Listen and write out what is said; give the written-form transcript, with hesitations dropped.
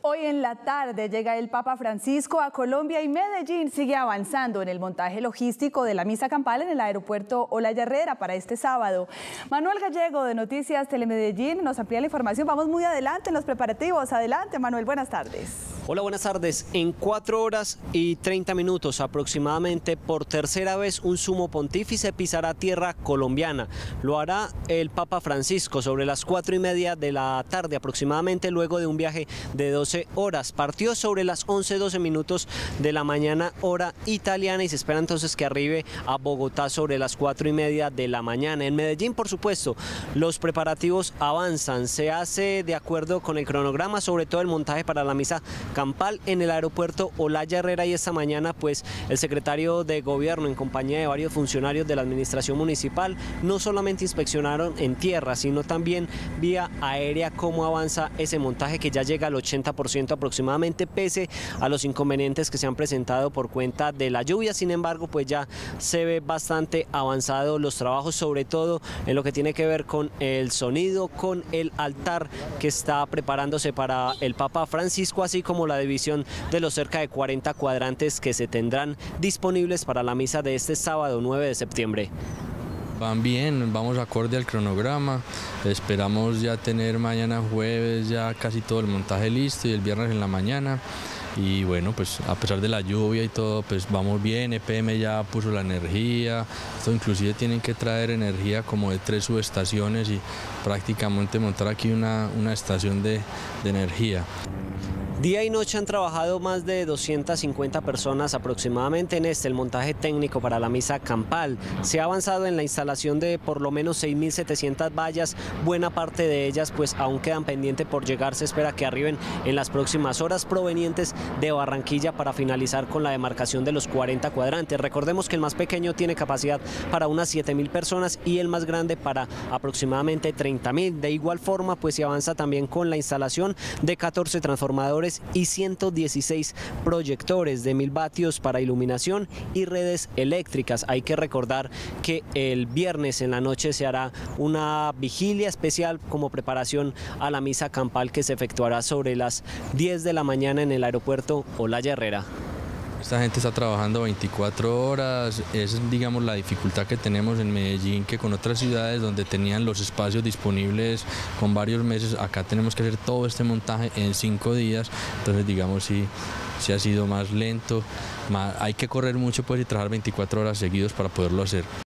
Hoy en la tarde llega el Papa Francisco a Colombia y Medellín sigue avanzando en el montaje logístico de la misa campal en el aeropuerto Olaya Herrera para este sábado. Manuel Gallego de Noticias Telemedellín nos amplía la información. Vamos muy adelante en los preparativos. Adelante, Manuel, buenas tardes. Hola, buenas tardes. En 4 horas y 30 minutos aproximadamente, por tercera vez un sumo pontífice pisará tierra colombiana. Lo hará el Papa Francisco sobre las 4:30 de la tarde aproximadamente, luego de un viaje de 12 horas. Partió sobre las 11:12 minutos de la mañana, hora italiana, y se espera entonces que arribe a Bogotá sobre las 4:30 de la mañana. En Medellín, por supuesto, los preparativos avanzan. Se hace de acuerdo con el cronograma, sobre todo el montaje para la misa campal en el aeropuerto Olaya Herrera, y esta mañana pues el secretario de Gobierno en compañía de varios funcionarios de la administración municipal no solamente inspeccionaron en tierra, sino también vía aérea cómo avanza ese montaje, que ya llega al 80% aproximadamente, pese a los inconvenientes que se han presentado por cuenta de la lluvia. Sin embargo, pues ya se ve bastante avanzado los trabajos, sobre todo en lo que tiene que ver con el sonido, con el altar que está preparándose para el Papa Francisco, así como la división de los cerca de 40 cuadrantes que se tendrán disponibles para la misa de este sábado 9 de septiembre. Van bien, vamos acorde al cronograma, esperamos ya tener mañana jueves ya casi todo el montaje listo y el viernes en la mañana. Y bueno, pues a pesar de la lluvia y todo, pues vamos bien. EPM ya puso la energía, esto inclusive tienen que traer energía como de 3 subestaciones y prácticamente montar aquí una estación de energía. Día y noche han trabajado más de 250 personas aproximadamente en el montaje técnico para la misa campal. Se ha avanzado en la instalación de por lo menos 6.700 vallas, buena parte de ellas pues aún quedan pendientes por llegar. Se espera que arriben en las próximas horas provenientes de Barranquilla para finalizar con la demarcación de los 40 cuadrantes. Recordemos que el más pequeño tiene capacidad para unas 7.000 personas y el más grande para aproximadamente 30.000. De igual forma pues se avanza también con la instalación de 14 transformadores y 116 proyectores de 1000 vatios para iluminación y redes eléctricas. Hay que recordar que el viernes en la noche se hará una vigilia especial como preparación a la misa campal que se efectuará sobre las 10 de la mañana en el aeropuerto Olaya Herrera. Esta gente está trabajando 24 horas, esa es digamos la dificultad que tenemos en Medellín, que con otras ciudades donde tenían los espacios disponibles con varios meses, acá tenemos que hacer todo este montaje en 5 días, entonces digamos sí ha sido más lento, hay que correr mucho pues y trabajar 24 horas seguidos para poderlo hacer.